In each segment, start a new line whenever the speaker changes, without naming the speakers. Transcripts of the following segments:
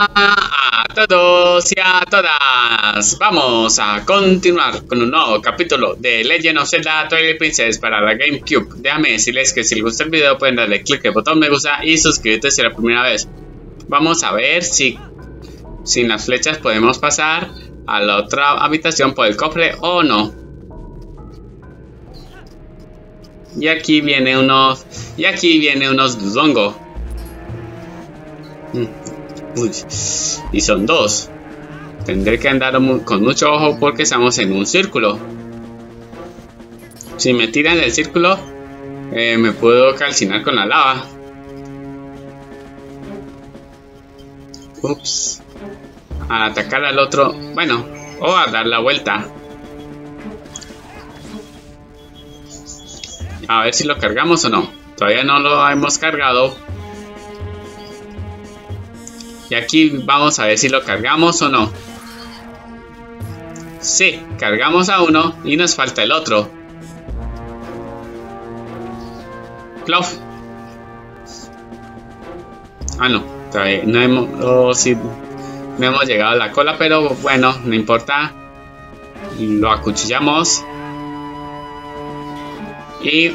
A todos y a todas, vamos a continuar con un nuevo capítulo de Legend of Zelda Twilight Princess para la GameCube. Déjame decirles que si les gusta el video pueden darle clic al botón me gusta y suscribirte si es la primera vez. Vamos a ver si sin las flechas podemos pasar a la otra habitación por el cofre o no. Y aquí viene unos Dodongo. Uy, y son dos. Tendré que andar con mucho ojo porque estamos en un círculo. Si me tiran del círculo, me puedo calcinar con la lava. Ups. A atacar al otro, bueno, o a dar la vuelta. A ver si lo cargamos o no. Todavía no lo hemos cargado. Y aquí vamos a ver si lo cargamos o no. Sí, cargamos a uno y nos falta el otro. Plof. Ah, no, todavía no hemos, no hemos llegado a la cola, pero bueno, no importa. Lo acuchillamos. Y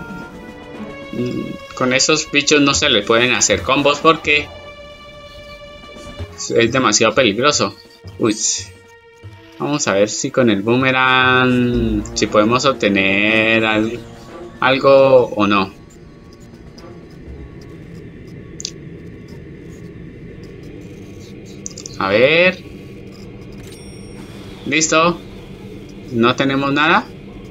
con esos bichos no se le pueden hacer combos porque es demasiado peligroso. Uy. Vamos a ver si con el boomerang si podemos obtener algo o no. A ver. Listo. No tenemos nada.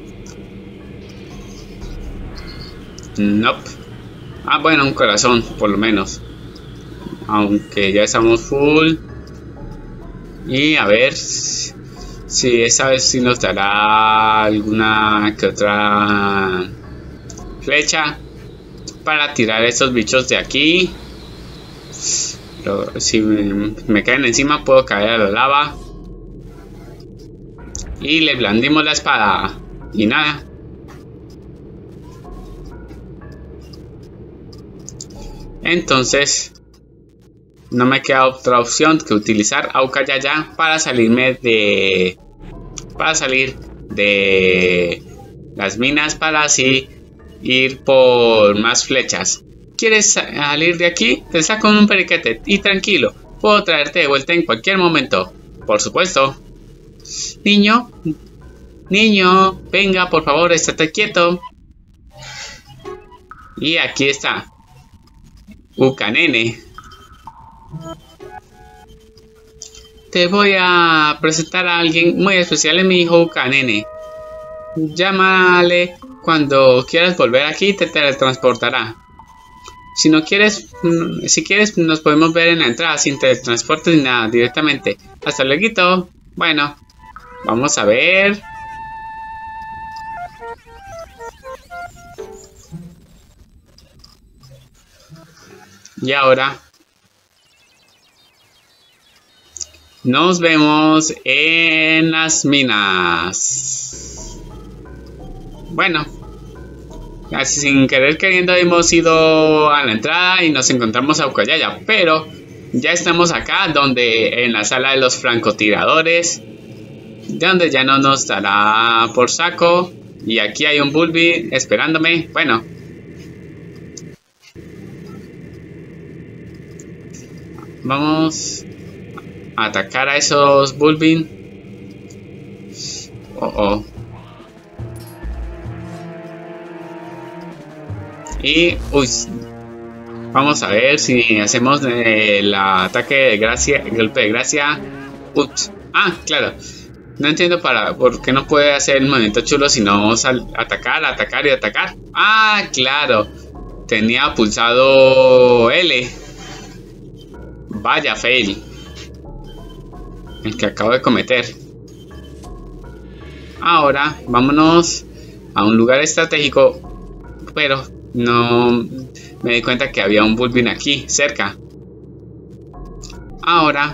Nope. Ah, bueno, un corazón, por lo menos. Aunque ya estamos full. Y a ver si esa vez sí nos dará alguna que otra flecha para tirar estos bichos de aquí. Pero si me caen encima puedo caer a la lava. Y le blandimos la espada. Y nada. Entonces no me queda otra opción que utilizar Aukayaya para salir de las minas para así ir por más flechas. ¿Quieres salir de aquí? Te saco un periquete y tranquilo, puedo traerte de vuelta en cualquier momento. Por supuesto. Niño, venga por favor, estate quieto. Y aquí está Ukanene. Te voy a presentar a alguien muy especial, en mi hijo Ukanene. Llámale cuando quieras volver aquí, te teletransportará. Si quieres nos podemos ver en la entrada sin teletransporte ni nada, directamente. Hasta luego. Bueno, vamos a ver. Y ahora nos vemos en las minas. Bueno, casi sin querer queriendo hemos ido a la entrada y nos encontramos a Aukayaya, pero ya estamos acá en la sala de los francotiradores, donde ya no nos dará por saco. Y aquí hay un Bulbi esperándome. Bueno, vamos a atacar a esos Bulbin. Y vamos a ver si hacemos el ataque de gracia, el golpe de gracia. Ups. Ah, claro. No entiendo por qué no puede hacer el movimiento chulo sino atacar y atacar. Ah, claro. Tenía pulsado L. Vaya fail el que acabo de cometer. Ahora vámonos a un lugar estratégico, pero no me di cuenta que había un Bulbin aquí cerca. Ahora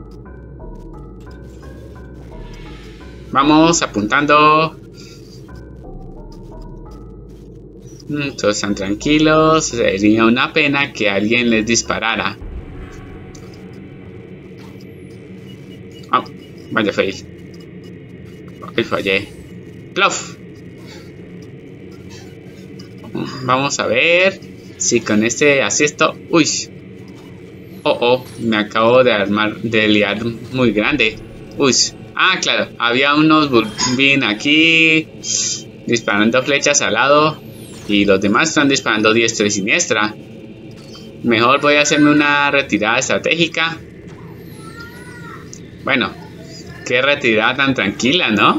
vamos apuntando. Todos están tranquilos. Sería una pena que alguien les disparara. Ah, vaya fail. Ay, fallé. Plof. Vamos a ver si con este asiesto. Uy. Me acabo de liar muy grande. Uy. Ah, claro. Había unos Bulbin aquí disparando flechas al lado. Y los demás están disparando diestra y siniestra. Mejor voy a hacerme una retirada estratégica. Bueno, qué retirada tan tranquila, ¿no?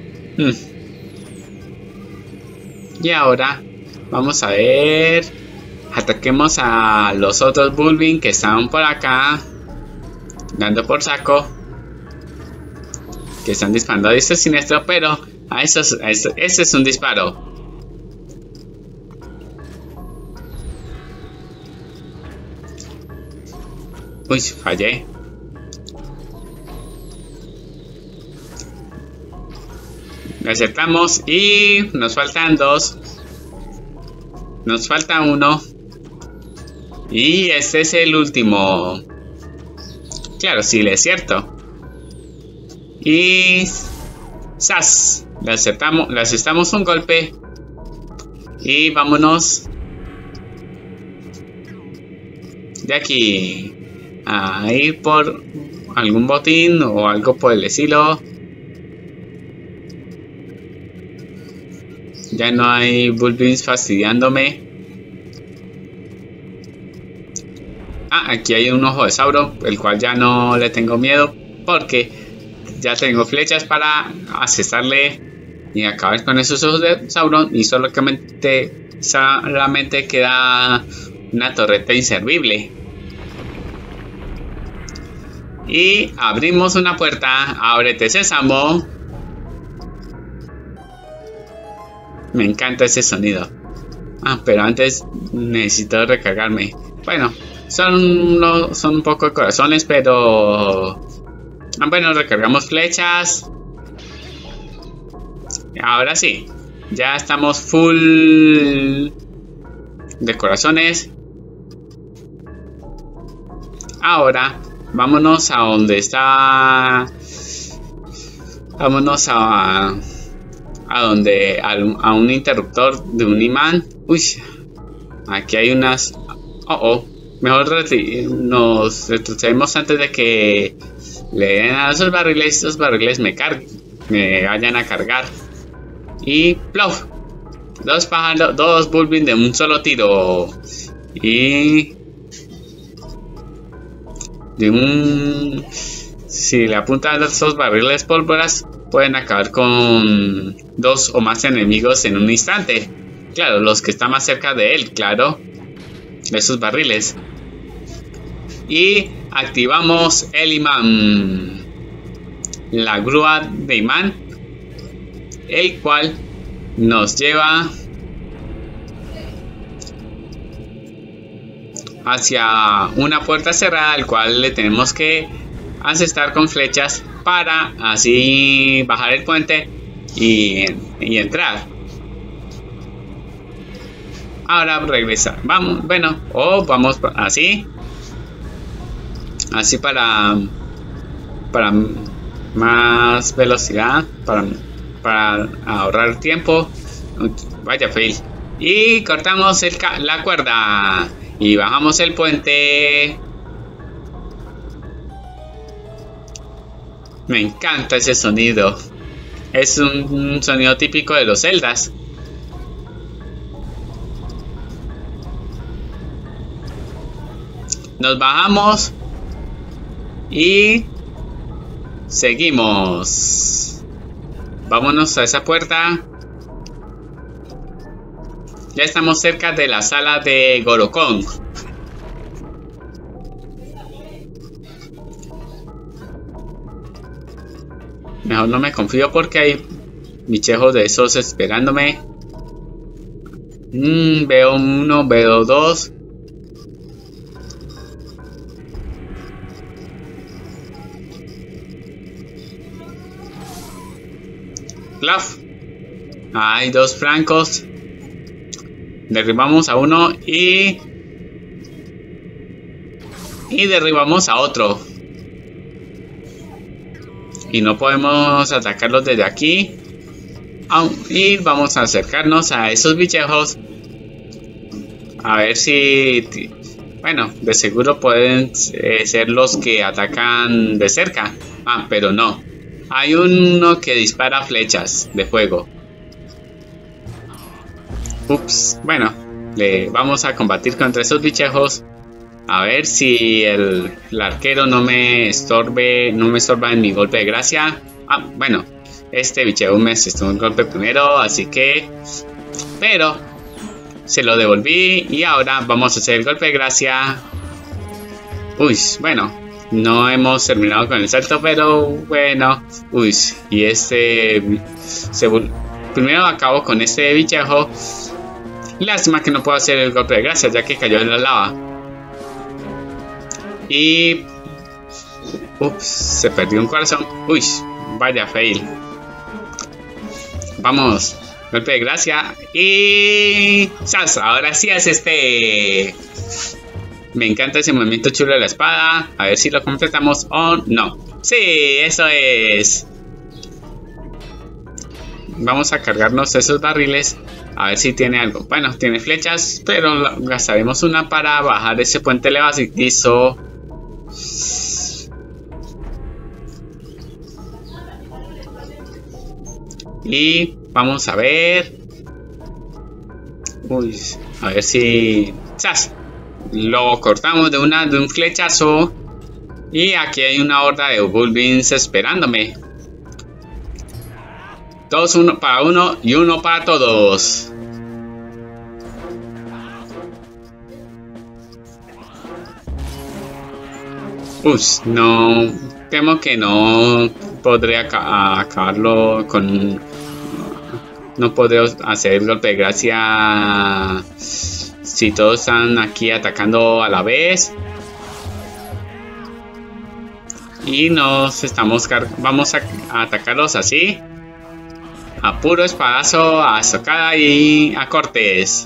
Y ahora vamos a ver. Ataquemos a los otros Bulbin que estaban por acá, dando por saco. Que están disparando a diestra y siniestra, pero ese es un disparo. Uy, fallé. Acertamos y nos faltan 2. Nos falta 1. Y este es el último. Claro, sí, es cierto. Y ¡zas! Le acertamos un golpe. Y vámonos de aquí a ir por algún botín o algo por el estilo. Ya no hay Bulbins fastidiándome. Ah, aquí hay un ojo de Sauron, el cual ya no le tengo miedo porque ya tengo flechas para asestarle y acabar con esos ojos de Sauron. Y solamente queda una torreta inservible. Y abrimos una puerta. Ábrete, sésamo. Me encanta ese sonido. Ah, pero antes necesito recargarme. Bueno, son un poco de corazones, pero... bueno, recargamos flechas. Ahora sí. Ya estamos full de corazones. Ahora, vámonos a donde está... Vámonos a un interruptor de un imán. Uy, aquí hay unas... Mejor nos retrocedemos antes de que le den a esos barriles me vayan a cargar. Y plof, dos Bulbin de un solo tiro. Y si le apuntan a esos barriles pólvoras, pueden acabar con 2 o más enemigos en un instante. Claro, los que están más cerca de él, claro, de sus barriles. Y activamos el imán, la grúa de imán, el cual nos lleva hacia una puerta cerrada, al cual le tenemos que asestar con flechas para así bajar el puente y entrar. Ahora regresar. Vamos, bueno, vamos así para más velocidad, para ahorrar tiempo. Vaya fail. Y cortamos la cuerda y bajamos el puente. Me encanta ese sonido. Es un sonido típico de los Zeldas. Nos bajamos y seguimos. Vámonos a esa puerta. Ya estamos cerca de la sala de Gorokon. Mejor no me confío porque hay bichejos de esos esperándome. Veo uno, veo 2. Plaf. Hay 2 francos. Derribamos a uno y derribamos a otro. y no podemos atacarlos desde aquí. Y vamos a acercarnos a esos bichejos. A ver si... Bueno, de seguro pueden ser los que atacan de cerca. Ah, pero no. Hay uno que dispara flechas de fuego. Ups, bueno. Vamos a combatir contra esos bichejos. A ver si el arquero no me estorba en mi golpe de gracia. Ah, bueno. Este bichejo me asestó un golpe primero, así que... Pero... se lo devolví y ahora vamos a hacer el golpe de gracia. Uy, bueno, no hemos terminado con el salto, pero bueno. Uy, y primero acabo con este bichejo. Lástima que no puedo hacer el golpe de gracia ya que cayó en la lava. Y... ups, se perdió un corazón. Uy, vaya fail. Vamos. Golpe de gracia y... ¡zas! Ahora sí hace este... Me encanta ese movimiento chulo de la espada. A ver si lo completamos o no. ¡Sí! ¡Eso es! Vamos a cargarnos esos barriles. A ver si tiene algo. Bueno, tiene flechas, pero gastaremos una para bajar ese puente levadizo. Y... vamos a ver. Uy, a ver si... ¡zas! Lo cortamos de un flechazo. Y aquí hay una horda de Bullbeans esperándome. Todos uno para uno y uno para todos. Uy, no... temo que no podré acabarlo con... no puedo hacer el golpe de gracia si todos están aquí atacando a la vez. Y nos estamos vamos a atacarlos así. A puro espadazo, a estocada y a cortes.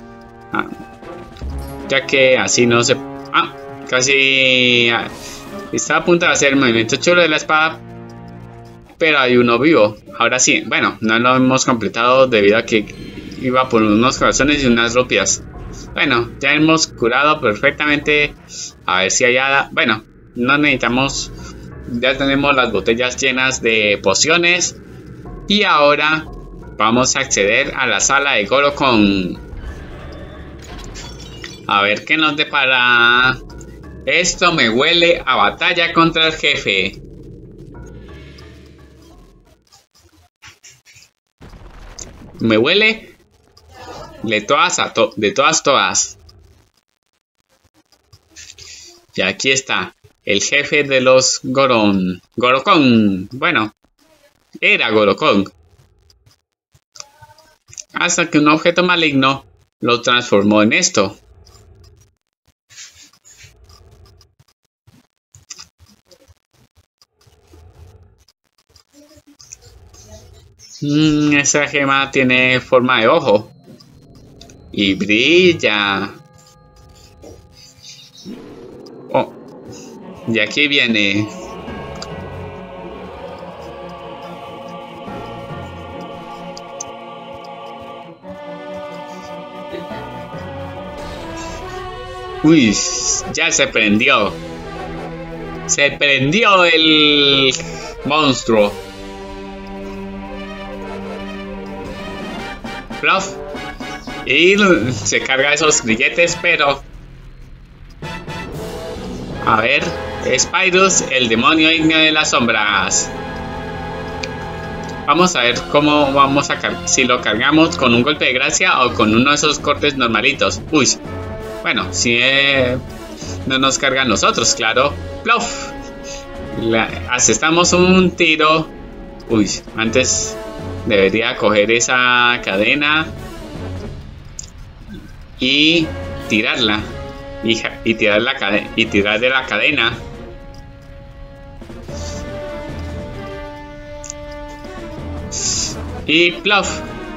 Ya que así no se... casi... está a punto de hacer el movimiento chulo de la espada. Pero hay uno vivo. Ahora sí, bueno, no lo hemos completado debido a que iba por unos corazones y unas rupias. Bueno, ya hemos curado perfectamente. A ver si hay nada. Bueno, no necesitamos. Ya tenemos las botellas llenas de pociones. Y ahora vamos a acceder a la sala de Golokon. A ver qué nos depara. Esto me huele a batalla contra el jefe. Me huele de todas. Y aquí está el jefe de los Golokon. Bueno, era Golokon. Hasta que un objeto maligno lo transformó en esto. Esa gema tiene forma de ojo. Y brilla. Oh. Y aquí viene. Uy, ya se prendió. Se prendió el monstruo. Fluff. Y se carga esos grilletes, pero... A ver, Spyrus, el demonio ígneo de las sombras. Vamos a ver cómo vamos a si lo cargamos con un golpe de gracia o con uno de esos cortes normalitos. Uy, bueno, si no nos cargan nosotros, claro. Plof. Asestamos un tiro. Uy, antes debería coger esa cadena y tirarla. Y tirar de la cadena. Y plof.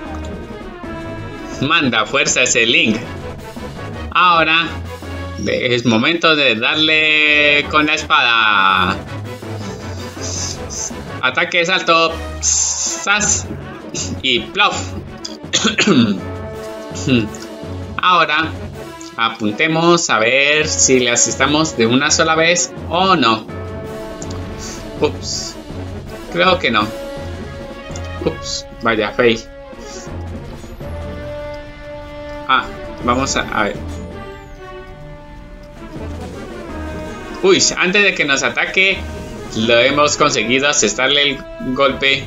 Manda fuerza ese Link. Ahora es momento de darle con la espada. Ataque de salto. ¡Sas! Y plof. Ahora apuntemos a ver si le asestamos de una sola vez o no. Ups. Creo que no. Ups. Vaya, fail. Vamos a ver. Uy, antes de que nos ataque, lo hemos conseguido asestarle el golpe.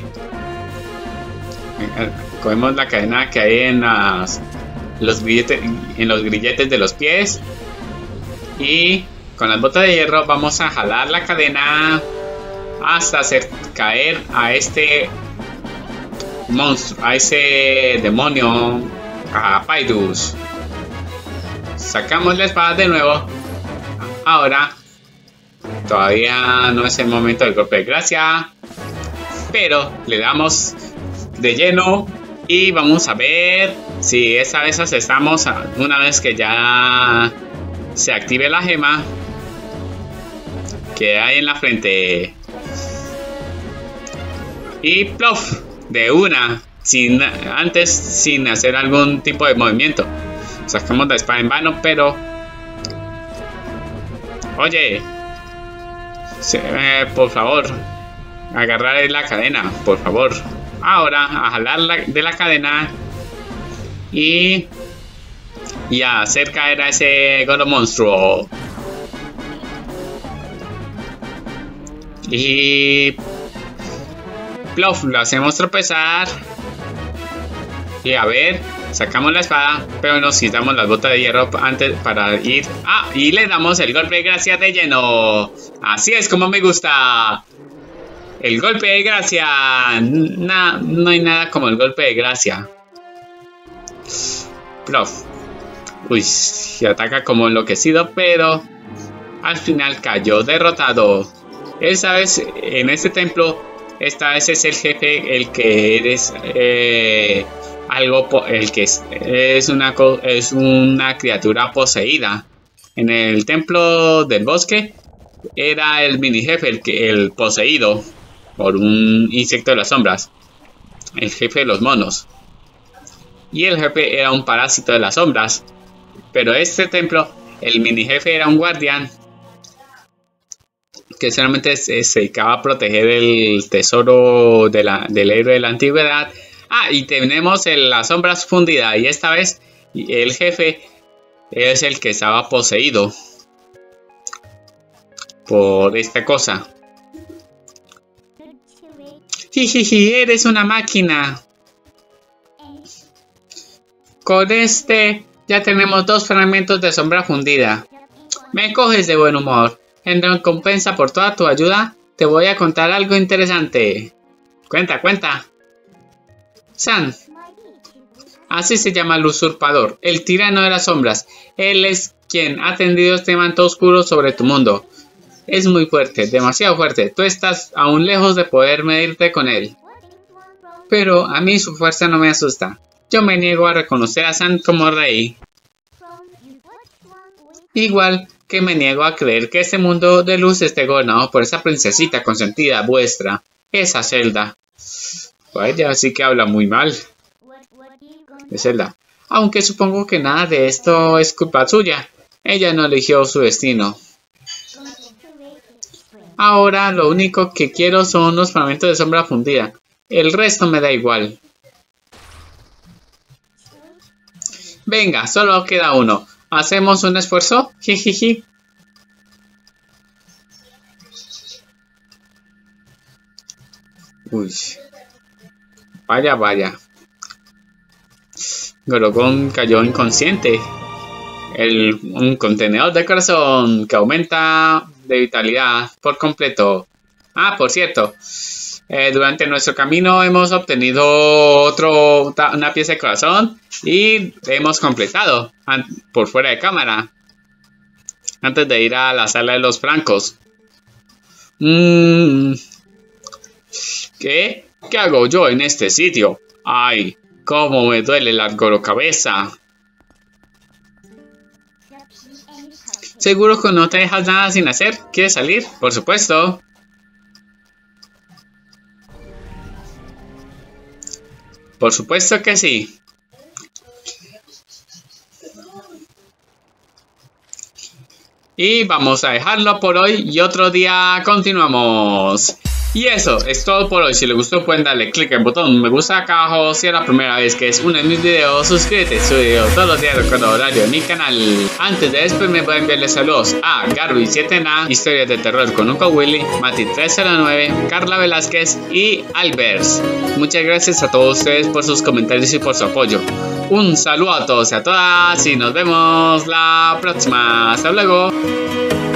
Cogemos la cadena que hay en los grilletes de los pies. Y con las botas de hierro vamos a jalar la cadena hasta hacer caer a este monstruo, a ese demonio, a Pyrus. Sacamos la espada de nuevo. Ahora todavía no es el momento del golpe de gracia, pero le damos de lleno y vamos a ver si esa vez asestamos una vez que ya se active la gema que hay en la frente. Y plof, de una, sin hacer algún tipo de movimiento. Sacamos la espada en vano, pero oye, por favor, agarrar la cadena, por favor. Ahora a jalar de la cadena y a hacer caer a ese gordo monstruo. Y plof, lo hacemos tropezar. Y a ver, sacamos la espada, pero nos quitamos las botas de hierro antes para ir. Y le damos el golpe de gracia de lleno. Así es como me gusta. El golpe de gracia. No hay nada como el golpe de gracia. Plof. Uy, se ataca como enloquecido, pero al final cayó derrotado. Esa vez en este templo, esta vez es el jefe el que eres el que es una criatura poseída. En el templo del bosque era el mini jefe el poseído por un insecto de las sombras, el jefe de los monos, y el jefe era un parásito de las sombras. Pero este templo, el mini jefe era un guardián que solamente se dedicaba a proteger el tesoro del héroe de la antigüedad. Y tenemos la sombra fundida, y esta vez el jefe es el que estaba poseído por esta cosa. Jijiji, eres una máquina. Con este ya tenemos 2 fragmentos de sombra fundida. Me coges de buen humor. En recompensa por toda tu ayuda, te voy a contar algo interesante. Cuenta. San. Así se llama el usurpador, el tirano de las sombras. Él es quien ha tendido este manto oscuro sobre tu mundo. Es muy fuerte, demasiado fuerte. Tú estás aún lejos de poder medirte con él. Pero a mí su fuerza no me asusta. Yo me niego a reconocer a San como rey. Igual que me niego a creer que este mundo de luz esté gobernado por esa princesita consentida vuestra, esa Zelda. Vaya, sí que habla muy mal de Zelda. Aunque supongo que nada de esto es culpa suya. Ella no eligió su destino. Ahora lo único que quiero son los fragmentos de sombra fundida. El resto me da igual. Venga, solo queda uno. ¿Hacemos un esfuerzo? Jijiji. Uy. Vaya. Gorogón cayó inconsciente. Un contenedor de corazón que aumenta de vitalidad por completo. Por cierto, durante nuestro camino hemos obtenido una pieza de corazón y hemos completado por fuera de cámara antes de ir a la sala de los francos. ¿Qué hago yo en este sitio? ¡Ay! ¡Cómo me duele la gorocabeza! ¿Seguro que no te dejas nada sin hacer? ¿Quieres salir? Por supuesto. Por supuesto que sí. Y vamos a dejarlo por hoy y otro día continuamos. Y eso es todo por hoy. Si les gustó pueden darle click al botón me gusta acá abajo. Si es la primera vez que es uno de mis videos, suscríbete, subo todos los días con horario en mi canal. Antes de despedirme voy a enviarles saludos a Garby7na, Historias de Terror con Uncle Willy, Mati309, Carla Velázquez y Albers. Muchas gracias a todos ustedes por sus comentarios y por su apoyo. Un saludo a todos y a todas y nos vemos la próxima. Hasta luego.